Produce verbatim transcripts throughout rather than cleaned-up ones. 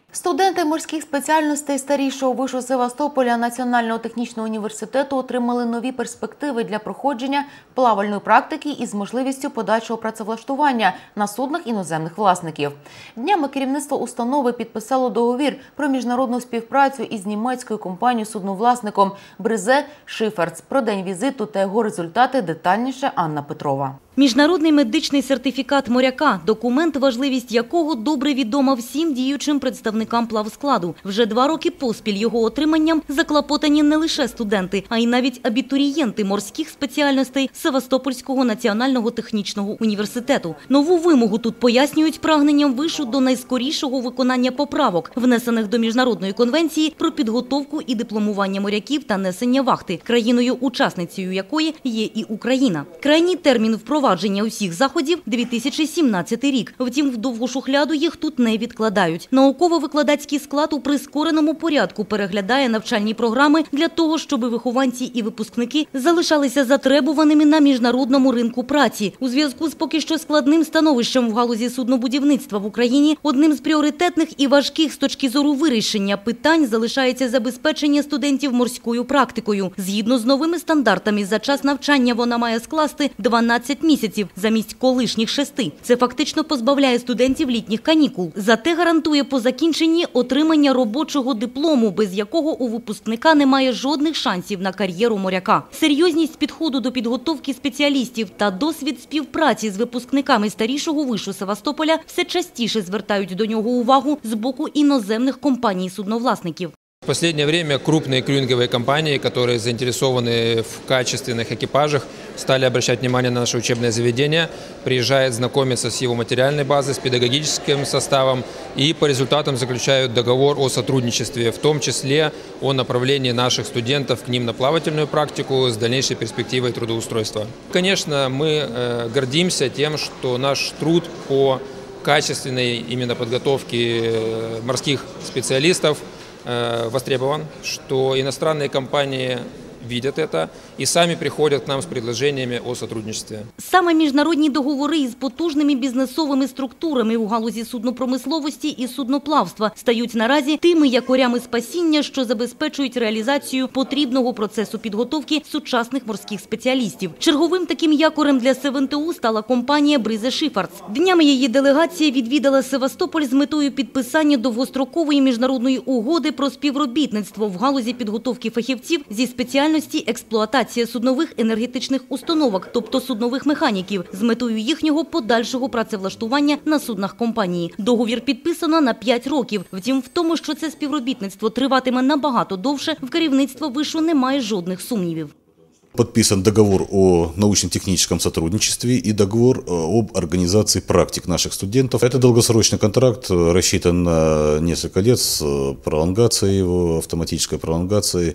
Студенти морських спеціальностей старішого вишу Севастополя Національного технічного університету отримали нові перспективи для проходження плавальної практики із можливістю подальшого працевлаштування на суднах іноземних власників. Днями керівництво установи підписало договір про міжнародну співпрацю із німецькою компанією-судновласником Бризе Шиферц. Про день візиту та його результати детальніше Анна Петрова. Міжнародний медичний сертифікат моряка – документ, важливість якого добре відома всім діючим представникам плавскладу. Вже два роки поспіль його отриманням заклопотані не лише студенти, а й навіть абітурієнти морських спеціальностей Севастопольського національного технічного університету. Нову вимогу тут пояснюють прагненням вишу до найскорішого виконання поправок, внесених до Міжнародної конвенції про підготовку і дипломування моряків та несення вахти, країною-учасницею якої є і Україна. Крайній термін впровадження Впровадження усіх заходів – дві тисячі сімнадцятий рік. Втім, в довгу шухляду їх тут не відкладають. Науково-викладацький склад у прискореному порядку переглядає навчальні програми для того, щоб вихованці і випускники залишалися затребуваними на міжнародному ринку праці. У зв'язку з поки що складним становищем в галузі суднобудівництва в Україні одним з пріоритетних і важких з точки зору вирішення питань залишається забезпечення студентів морською практикою. Згідно з новими стандартами, за час навчання вона має скласти дванадцять місяців замість колишніх шести. Це фактично позбавляє студентів літніх канікул. Зате гарантує по закінченні отримання робочого диплому, без якого у випускника немає жодних шансів на кар'єру моряка. Серйозність підходу до підготовки спеціалістів та досвід співпраці з випускниками старішого вишу Севастополя все частіше звертають до нього увагу з боку іноземних компаній-судновласників. В последнее время крупные крюинговые компании, которые заинтересованы в качественных экипажах, стали обращать внимание на наше учебное заведение, приезжают знакомиться с его материальной базой, с педагогическим составом и по результатам заключают договор о сотрудничестве, в том числе о направлении наших студентов к ним на плавательную практику с дальнейшей перспективой трудоустройства. Конечно, мы гордимся тем, что наш труд по качественной именно подготовке морских специалистов востребован, что иностранные компании видят это і самі приходять к нам з предложеннями о сотрудничестві. Саме міжнародні договори із потужними бізнесовими структурами у галузі суднопромисловості і судноплавства стають наразі тими якорями спасіння, що забезпечують реалізацію потрібного процесу підготовки сучасних морських спеціалістів. Черговим таким якорем для СевенТУ стала компанія Бризе Шиферц. Днями її делегація відвідала Севастополь з метою підписання довгострокової міжнародної угоди про співробітництво в галузі підготовки фахівців зі спеціальності експлуатація суднових енергетичних установок, тобто суднових механіків, з метою їхнього подальшого працевлаштування на суднах компанії. Договір підписано на п'ять років. Втім, в тому, що це співробітництво триватиме набагато довше, в керівництво вишу немає жодних сумнівів. Подписан договор о научно-техническом сотрудничестве и договор об организации практик наших студентов. Это долгосрочный контракт, рассчитан на несколько лет с пролонгацией его, автоматической пролонгацией.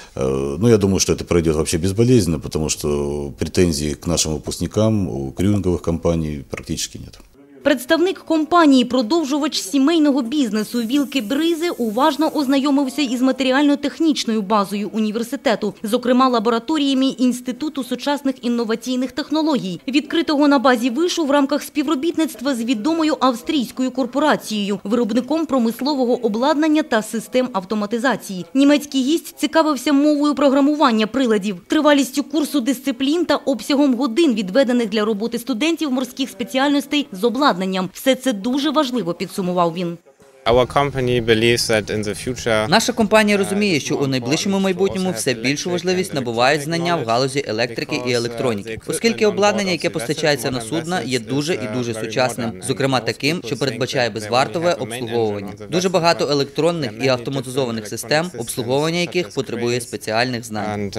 Но я думаю, что это пройдет вообще безболезненно, потому что претензий к нашим выпускникам у крюинговых компаний практически нет. Представник компанії, продовжувач сімейного бізнесу Вілке Бризе уважно ознайомився із матеріально-технічною базою університету, зокрема лабораторіями Інституту сучасних інноваційних технологій, відкритого на базі вишу в рамках співробітництва з відомою австрійською корпорацією, виробником промислового обладнання та систем автоматизації. Німецький гість цікавився мовою програмування приладів, тривалістю курсу дисциплін та обсягом годин, відведених для роботи студентів морських спеціальностей з обладнанням. Все це дуже важливо, підсумував він. Наша компанія розуміє, що у найближчому майбутньому все більшу важливість набувають знання в галузі електрики і електроніки, оскільки обладнання, яке постачається на судна, є дуже і дуже сучасним, зокрема таким, що передбачає безвартове обслуговування. Дуже багато електронних і автоматизованих систем, обслуговування яких потребує спеціальних знань.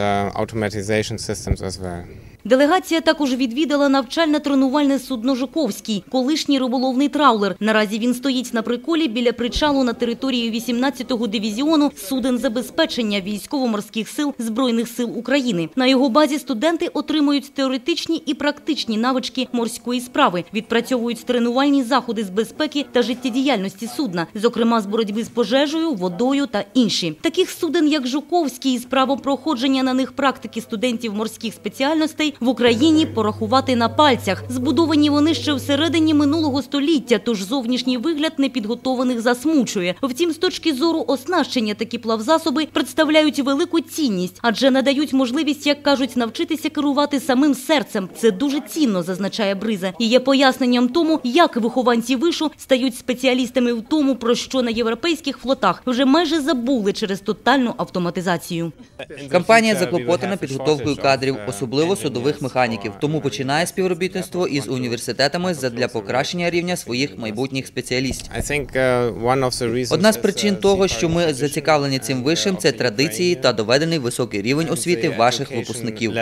Делегація також відвідала навчально-тренувальне судно «Жуковський», колишній риболовний траулер. Наразі він стоїть на приколі біля причалу на території вісімнадцятого дивізіону суден забезпечення військово-морських сил Збройних сил України. На його базі студенти отримують теоретичні і практичні навички морської справи, відпрацьовують тренувальні заходи з безпеки та життєдіяльності судна, зокрема з боротьби з пожежею, водою та інші. Таких суден, як «Жуковський», з правом проходження на них практики студентів морських спеціальностей галузей в Україні порахувати на пальцях. Збудовані вони ще всередині минулого століття, тож зовнішній вигляд непідготованих засмучує. Втім, з точки зору оснащення такі плавзасоби представляють велику цінність, адже надають можливість, як кажуть, навчитися керувати самим серцем. Це дуже цінно, зазначає Бриза. І є поясненням тому, як вихованці вишу стають спеціалістами в тому, про що на європейських флотах вже майже забули через тотальну автоматизацію. Компанія заклопотана підготовкою кадрів, особливо судових механіків, тому починає співробітництво із університетами задля покращення рівня своїх майбутніх спеціалістів. Одна з причин того, що ми зацікавлені цим вишем, це традиції та доведений високий рівень освіти ваших випускників.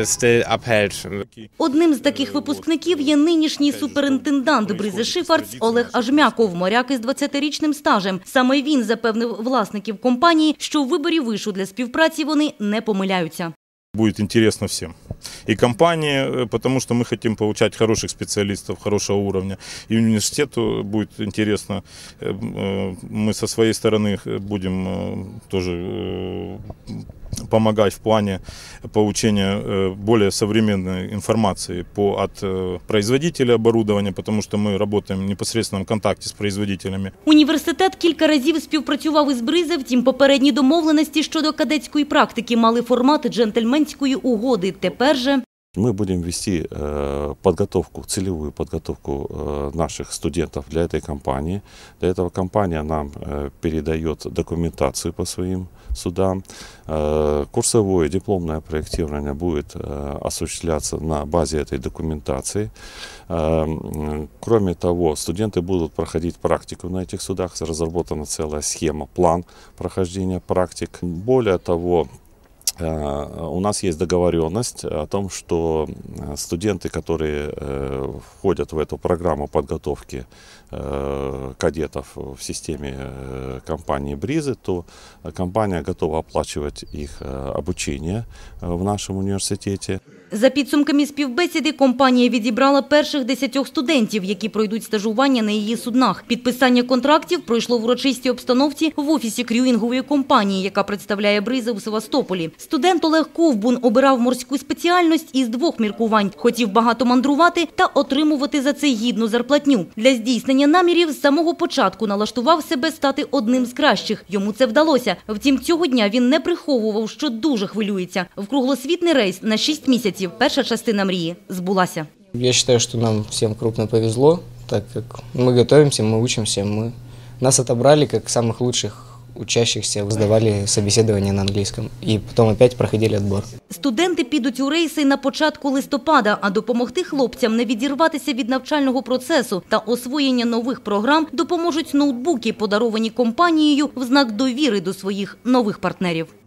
Одним з таких випускників є нинішній суперінтендант Бризи Шифардс Олег Ажмяков, моряк із двадцятирічним стажем. Саме він запевнив власників компанії, що в виборі вишу для співпраці вони не помиляються. Будет интересно всем. И компании, потому что мы хотим получать хороших специалистов, хорошего уровня. И университету будет интересно. Мы со своей стороны будем тоже помогать в плане получения более современной информации по, от производителя оборудования, потому что мы работаем в непосредственном контакте с производителями. Університет кілька разів співпрацював із Бризе, втім попередні домовленості щодо кадетської практики мали формат джентльменської угоди. Тепер же... Мы будем вести подготовку, целевую подготовку наших студентов для этой компании. Для этого компания нам передает документацию по своим судам. Курсовое дипломное проектирование будет осуществляться на базе этой документации. Кроме того, студенты будут проходить практику на этих судах. Разработана целая схема, план прохождения практик. Более того, у нас есть договоренность о том, что студенты, которые входят в эту программу подготовки кадетов в системе компании «Бризы», то компания готова оплачивать их обучение в нашем университете. За підсумками співбесіди, компанія відібрала перших десятьох студентів, які пройдуть стажування на її суднах. Підписання контрактів пройшло в урочистій обстановці в офісі крюїнгової компанії, яка представляє Бризу у Севастополі. Студент Олег Ковбун обирав морську спеціальність із двох міркувань. Хотів багато мандрувати та отримувати за це гідну зарплатню. Для здійснення намірів з самого початку налаштував себе стати одним з кращих. Йому це вдалося. Втім, цього дня він не приховував, що дуже хвилюється. В круглосвітний рейс на шість місяців перша частина мрії збулася. Я считаю, что нам всем крупно повезло, так как мы готовимся, мы учимся, мы... нас отобрали как самых лучших учащихся, сдавали собеседование на английском и потом опять проходили отбор. Студенти підуть у рейси на початку листопада, а допомогти хлопцям не відірватися від навчального процесу та освоєння нових програм допоможуть ноутбуки, подаровані компанією в знак довіри до своїх нових партнерів.